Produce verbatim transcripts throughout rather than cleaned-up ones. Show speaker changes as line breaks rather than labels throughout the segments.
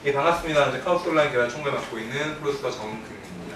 예, 반갑습니다. 이제 카오스 온라인 개발 총괄 맡고 있는 프로듀서 정근입니다.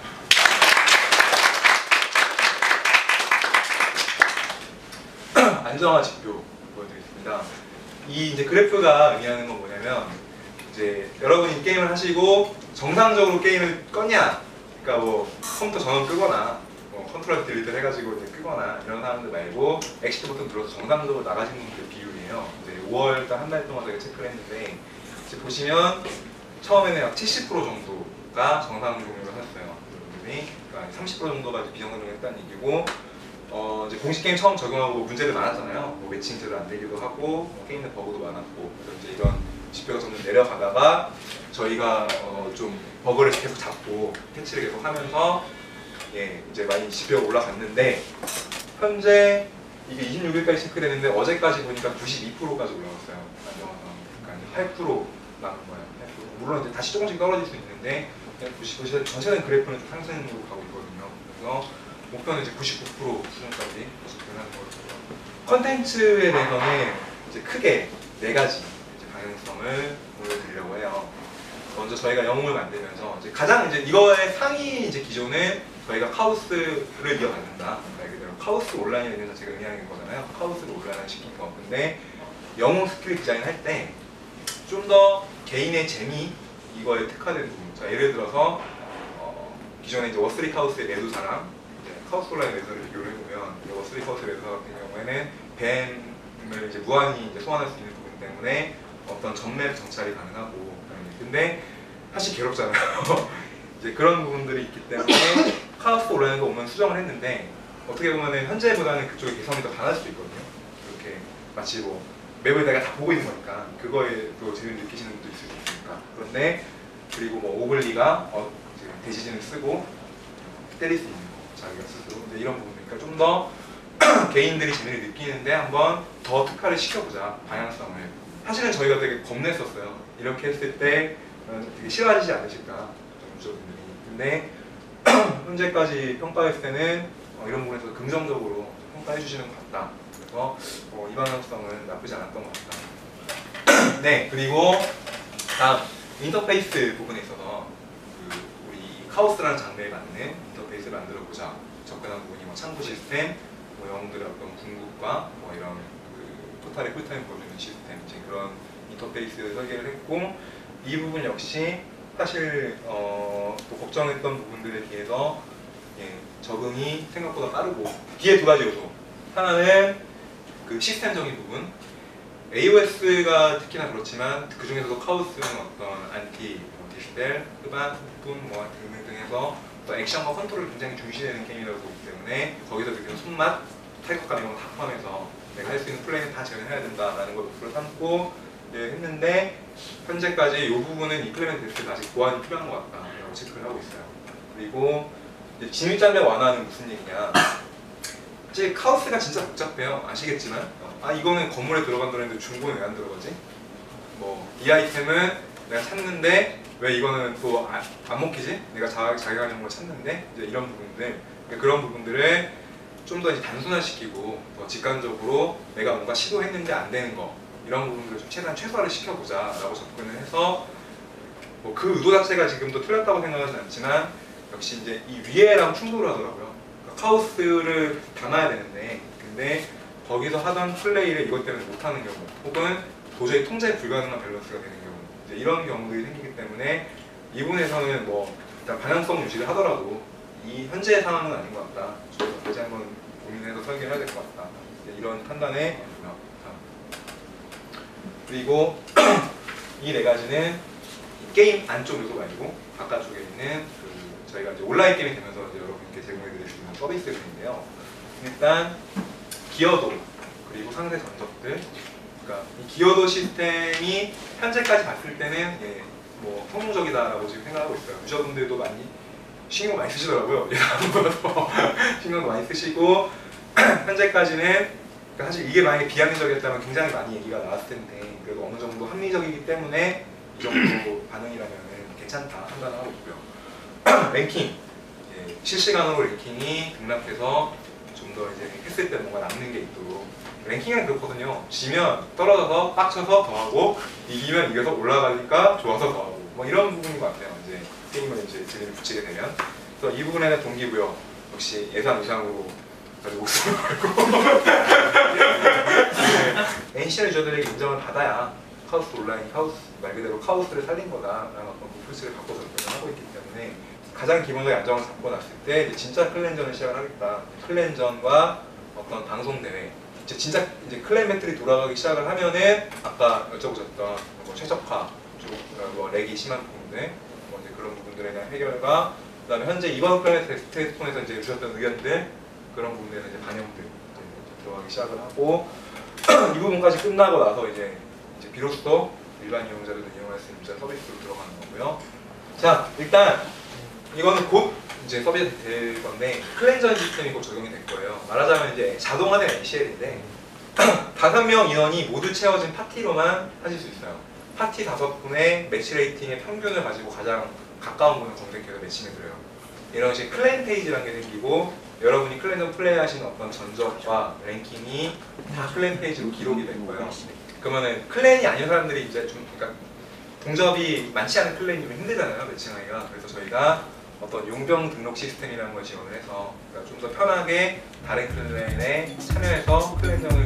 안정화 지표 보여드리겠습니다. 이 이제 그래프가 의미하는 건 뭐냐면, 이제 여러분이 게임을 하시고 정상적으로 게임을 껐냐, 그러니까 뭐 컴퓨터 전원 끄거나 뭐 컨트롤 딜리트를 해가지고 이제 끄거나 이런 사람들 말고 엑시트 버튼 눌러서 정상적으로 나가신 분들 비율이에요. 이제 오월 달 한 달 동안 저희가 체크를 했는데, 이제 보시면 처음에는 약 칠십 퍼센트 정도가 정상 종료를 하셨어요. 여러분들이. 그러니까 삼십 퍼센트 정도가 비정상적이었다는 얘기고, 어 이제 공식 게임 처음 적용하고 문제들 많았잖아요. 뭐 매칭 제대로 안 되기도 하고, 뭐 게임 내 버그도 많았고, 그래서 이제 이런 지표가 점점 내려가다가 저희가 어 좀 버그를 계속 잡고 패치를 계속 하면서 예 이제 많이 지표가 올라갔는데, 현재 이게 이십육 일까지 체크됐는데 어제까지 보니까 구십이 퍼센트까지 올라갔어요. 안정화가. 그러니까 팔 퍼센트 나는 거예요. 팔 퍼센트. 물론 이제 다시 조금씩 떨어질 수 있는데, 보시면 전체적인 그래프는 좀 상승으로 가고 있거든요. 그래서 목표는 이제 구십구 퍼센트 수준까지 접근하는 거고요. 컨텐츠에 대해서는 이제 크게 네 가지 이제 방향성을 보여드리려고 해요. 먼저 저희가 영웅을 만들면서 이제 가장 이제 이거의 상위 이제 기존은 저희가 카오스를 이어받는다. 말 그대로 카오스 온라인에 대해서 제가 의미하는 거잖아요. 카오스를 온라인 시킨 거. 근데 영웅 스킬 디자인 할 때 좀 더 개인의 재미 이거에 특화된 부분. 자, 예를 들어서 어, 기존에 이제 워스리 카오스의 매도사랑 이제 카오스 온라인 매도사를 비교를 해보면, 워스리 카오스 매도사 같은 경우에는 뱀을 이제 무한히 이제 소환할 수 있는 부분 때문에 어떤 전맵 정찰이 가능하고, 근데 사실 괴롭잖아요. 이제 그런 부분들이 있기 때문에 카오스 온라인가 오면 수정을 했는데, 어떻게 보면 현재보다는 그쪽의 개성이 더 강할 수도 있거든요. 이렇게 마치 뭐 맵을 내가 다 보고 있는 거니까 그거에 또 재미를 느끼시는 분도 있을 수 있으니까. 그런데 그리고 뭐 오블리가 어, 대지진을 쓰고 때릴 수 있는 거, 자기가 스스로. 근데 이런 부분이니까 좀 더 개인들이 재미를 느끼는데 한번 더 특화를 시켜보자, 방향성을. 사실은 저희가 되게 겁냈었어요. 이렇게 했을 때 되게 싫어하시지 않으실까, 유저분들이. 근데 현재까지 평가했을 때는 어, 이런 부분에서 긍정적으로 평가해 주시는 것 같다. 그래서 어, 이 방향성은 나쁘지 않았던 것 같다. 네, 그리고 다음 인터페이스 부분에 있어서 그 우리 카오스라는 장르에 맞는 인터페이스를 만들어 보자. 접근한 부분이 뭐 창구 시스템, 뭐 영웅들의 어떤 궁극과 뭐 이런 그 포탈의 쿨타임 보여주는 시스템, 이제 그런 인터페이스 설계를 했고, 이 부분 역시 사실 어, 또 걱정했던 부분들에 비해서 예, 적응이 생각보다 빠르고, 뒤에 두 가지 요소. 하나는 그 시스템적인 부분. 에이오에스가 특히나 그렇지만 그 중에서도 카오스는 어떤 안티, 뭐 디스펠, 흡안, 흑분 뭐 등등 해서 또 액션과 컨트롤을 굉장히 중시되는 게임이라고 보기 때문에 거기서 느끼는 손맛, 타격감 이런 거 다 포함해서 내가 할 수 있는 플레이는 다 재현해야 된다라는 걸 목표로 삼고 예, 했는데, 현재까지 이 부분은 임플리멘트 됐을 때 아직 보완이 필요한 것 같다라고 체크를 하고 있어요. 그리고 이제 진입 장벽 완화는 무슨 얘기냐? 사실 카오스가 진짜 복잡해요. 아시겠지만 아 이거는 건물에 들어간다는데 중고는 왜 안 들어가지? 뭐 이 아이템은 내가 찾는데 왜 이거는 또 안 먹히지? 내가 자, 자기가 하는 걸 찾는데, 이제 이런 부분들, 그러니까 그런 부분들을 좀 더 이제 단순화시키고 더 직관적으로 내가 뭔가 시도했는데 안 되는 거, 이런 부분들을 좀 최대한 최소화를 시켜보자라고 접근을 해서, 뭐 그 의도 자체가 지금도 틀렸다고 생각하진 않지만 역시 이제 이 위에랑 충돌을 하더라고요. 그러니까 카오스를 담아야 되는데, 근데 거기서 하던 플레이를 이것 때문에 못하는 경우, 혹은 도저히 통제 불가능한 밸런스가 되는 경우, 이제 이런 경우들이 생기기 때문에 이 부분에서는 뭐 일단 방향성 유지를 하더라도 이 현재의 상황은 아닌 것 같다. 저희가 다시 한번 고민해서 설계를 해야 될 것 같다. 이런 판단에 그리고 이 네 가지는 게임 안쪽 요소 말고 바깥쪽에 있는 그 저희가 이제 온라인 게임이 되면서 이제 여러분께 제공해드릴 수 있는 서비스들인데요. 일단 기여도, 그리고 상세 전적들. 그러니까 이 기여도 시스템이 현재까지 봤을 때는 예, 뭐 성공적이다라고 지금 생각하고 있어요. 유저분들도 많이 신경 많이 쓰시더라고요. 신경도 많이 쓰시고 현재까지는, 그러니까 사실 이게 만약에 비합리적이었다면 굉장히 많이 얘기가 나왔을 텐데, 그래도 어느 정도 합리적이기 때문에 이 정도 반응이라면 괜찮다 판단하고 있고요. 랭킹, 예, 실시간으로 랭킹이 등락해서 좀 더 이제 했을 때 뭔가 남는 게 있도록. 랭킹은 그렇거든요. 지면 떨어져서 빡쳐서 더하고, 이기면 이겨서 올라가니까 좋아서 더하고, 뭐 이런 부분인 것 같아요. 이제 게임을 이제 재미를 붙이게 되면. 그래서 이 부분에는 동기부여 역시 예상 이상으로 아주 목숨을 걸고 네, 엔씨엘 유저들에게 인정을 받아야 카오스 온라인, 카오스 말 그대로 카오스를 살린 거다라는 어떤 목표치를 갖고서 운영을 하고 있기 때문에 가장 기본적인 안정을 잡고 났을 때 이제 진짜 클랜전을 시작을 하겠다. 클랜전과 어떤 방송 대회, 이제 진짜 이제 클랜 배틀이 돌아가기 시작을 하면은 아까 여쭤보셨던 뭐 최적화, 뭐 렉이 심한 부분들, 뭐 이제 그런 부분들에 대한 해결과 그다음에 현재 이번 클랜 테스트를 통해서 이제 주셨던 의견들 그런 부분들에 이제 반영들 이제 들어가기 시작을 하고 이 부분까지 끝나고 나서 이제 이제 비로소 일반 이용자들도 이용할 수 있는 유저 서비스로 들어가는 거고요. 자, 일단 이거는 곧 이제 서비스 될 건데 클랜전 시스템이 곧 적용이 될 거예요. 말하자면 이제 자동화된 엔씨엘인데 다섯 명 인원이 모두 채워진 파티로만 하실 수 있어요. 파티 다섯 분의 매치 레이팅의 평균을 가지고 가장 가까운 분을 검색해서 매칭해 드려요. 이런 식의 클랜 페이지라는 게 생기고 여러분이 클랜전 플레이하시는 어떤 전적과 랭킹이 다 클랜 페이지로 기록이 될 거예요. 그러면은 클랜이 아닌 사람들이 이제 좀 그러니까 동접이 많지 않은 클랜이 좀 힘들잖아요, 매칭하기가. 그래서 저희가 어떤 용병 등록 시스템이라는 걸 지원을 해서 그러니까 좀 더 편하게 다른 클랜에 참여해서 클랜전을